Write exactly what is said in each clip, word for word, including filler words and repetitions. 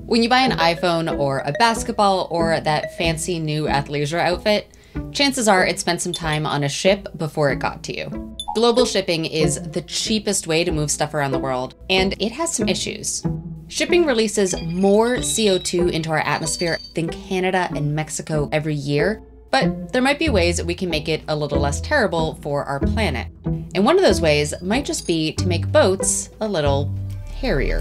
When you buy an iPhone or a basketball or that fancy new athleisure outfit, chances are it spent some time on a ship before it got to you. Global shipping is the cheapest way to move stuff around the world, and it has some issues. Shipping releases more C O two into our atmosphere than Canada and Mexico every year, but there might be ways that we can make it a little less terrible for our planet. And one of those ways might just be to make boats a little hairier.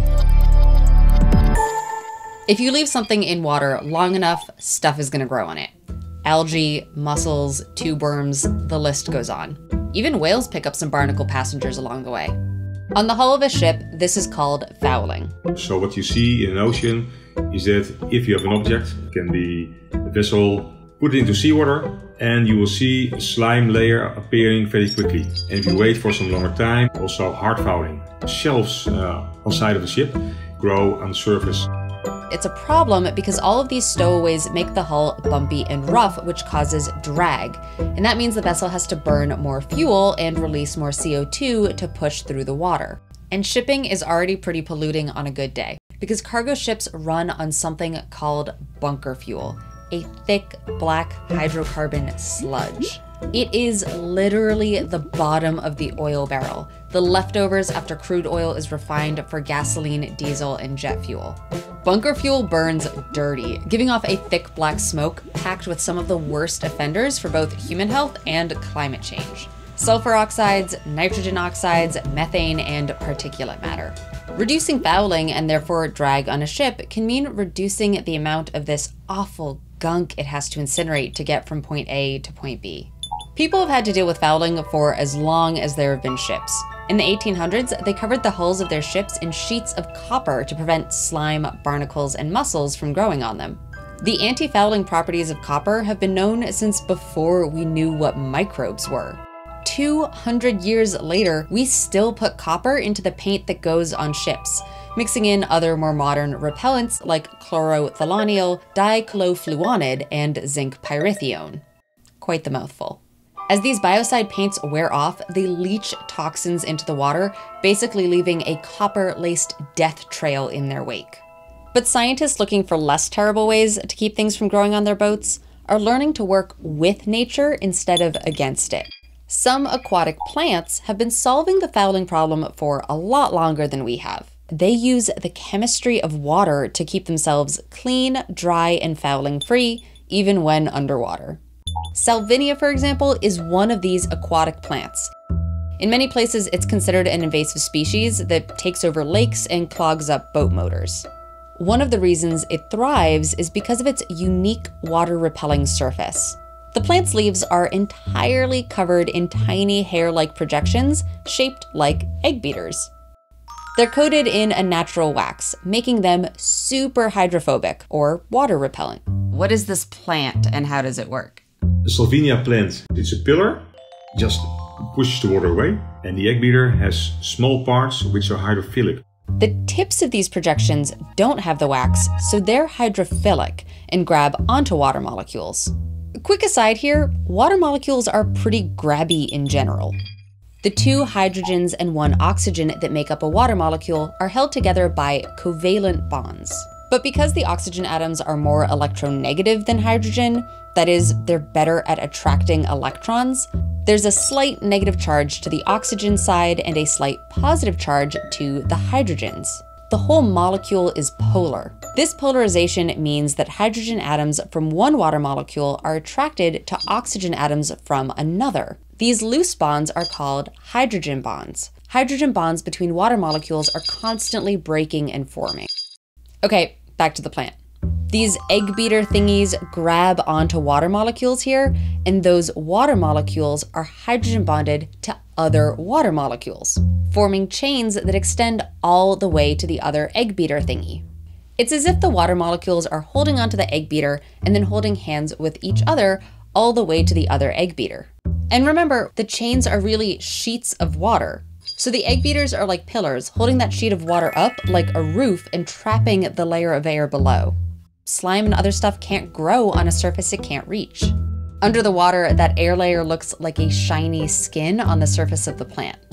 If you leave something in water long enough, stuff is gonna grow on it. Algae, mussels, tubeworms, the list goes on. Even whales pick up some barnacle passengers along the way. On the hull of a ship, this is called fouling. So what you see in an ocean is that if you have an object, it can be a vessel, put it into seawater, and you will see a slime layer appearing very quickly. And if you wait for some longer time, also hard fouling. Shelves uh, on the side of the ship grow on the surface. It's a problem because all of these stowaways make the hull bumpy and rough, which causes drag. And that means the vessel has to burn more fuel and release more C O two to push through the water. And shipping is already pretty polluting on a good day because cargo ships run on something called bunker fuel, a thick black hydrocarbon sludge. It is literally the bottom of the oil barrel, the leftovers after crude oil is refined for gasoline, diesel, and jet fuel. Bunker fuel burns dirty, giving off a thick black smoke packed with some of the worst offenders for both human health and climate change. Sulfur oxides, nitrogen oxides, methane, and particulate matter. Reducing fouling and therefore drag on a ship can mean reducing the amount of this awful gunk it has to incinerate to get from point A to point B. People have had to deal with fouling for as long as there have been ships. In the eighteen hundreds, they covered the hulls of their ships in sheets of copper to prevent slime, barnacles, and mussels from growing on them. The anti-fouling properties of copper have been known since before we knew what microbes were. two hundred years later, we still put copper into the paint that goes on ships, mixing in other more modern repellents like chlorothalonil, dichlorofluoride, and zinc pyrithione. Quite the mouthful. As these biocide paints wear off, they leach toxins into the water, basically leaving a copper-laced death trail in their wake. But scientists looking for less terrible ways to keep things from growing on their boats are learning to work with nature instead of against it. Some aquatic plants have been solving the fouling problem for a lot longer than we have. They use the chemistry of water to keep themselves clean, dry, and fouling-free, even when underwater. Salvinia, for example, is one of these aquatic plants. In many places, it's considered an invasive species that takes over lakes and clogs up boat motors. One of the reasons it thrives is because of its unique water-repelling surface. The plant's leaves are entirely covered in tiny hair-like projections shaped like egg beaters. They're coated in a natural wax, making them super hydrophobic or water repellent. What is this plant and how does it work? The Salvinia plant, it's a pillar, just pushes the water away, and the egg beater has small parts which are hydrophilic. The tips of these projections don't have the wax, so they're hydrophilic and grab onto water molecules. Quick aside here, water molecules are pretty grabby in general. The two hydrogens and one oxygen that make up a water molecule are held together by covalent bonds. But because the oxygen atoms are more electronegative than hydrogen, that is, they're better at attracting electrons, there's a slight negative charge to the oxygen side and a slight positive charge to the hydrogens. The whole molecule is polar. This polarization means that hydrogen atoms from one water molecule are attracted to oxygen atoms from another. These loose bonds are called hydrogen bonds. Hydrogen bonds between water molecules are constantly breaking and forming. Okay, back to the plant. These egg beater thingies grab onto water molecules here, and those water molecules are hydrogen bonded to other water molecules, forming chains that extend all the way to the other egg beater thingy. It's as if the water molecules are holding onto the egg beater and then holding hands with each other all the way to the other egg beater. And remember, the chains are really sheets of water. So the egg beaters are like pillars, holding that sheet of water up like a roof and trapping the layer of air below. Slime and other stuff can't grow on a surface it can't reach. Under the water, that air layer looks like a shiny skin on the surface of the plant.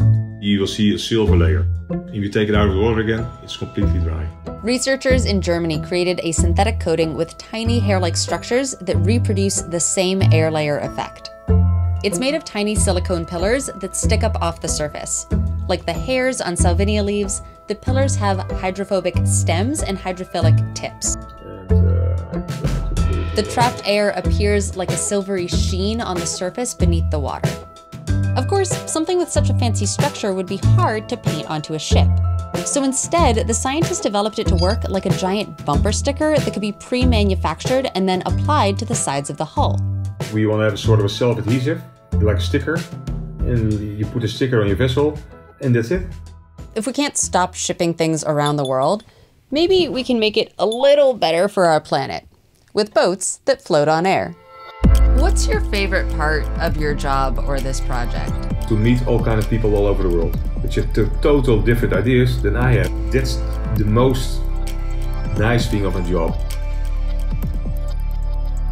you will see a silver layer. If you take it out of the water again, it's completely dry. Researchers in Germany created a synthetic coating with tiny hair-like structures that reproduce the same air layer effect. It's made of tiny silicone pillars that stick up off the surface. Like the hairs on Salvinia leaves, the pillars have hydrophobic stems and hydrophilic tips. And, uh, the trapped air appears like a silvery sheen on the surface beneath the water. Of course, something with such a fancy structure would be hard to paint onto a ship. So instead, the scientists developed it to work like a giant bumper sticker that could be pre-manufactured and then applied to the sides of the hull. We want to have a sort of a self-adhesive, like a sticker, and you put a sticker on your vessel, and that's it. If we can't stop shipping things around the world, maybe we can make it a little better for our planet, with boats that float on air. What's your favorite part of your job or this project? To meet all kinds of people all over the world, which have total different ideas than I have. That's the most nice thing of a job.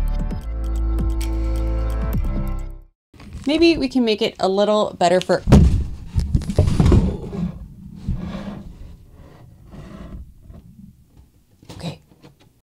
Maybe we can make it a little better for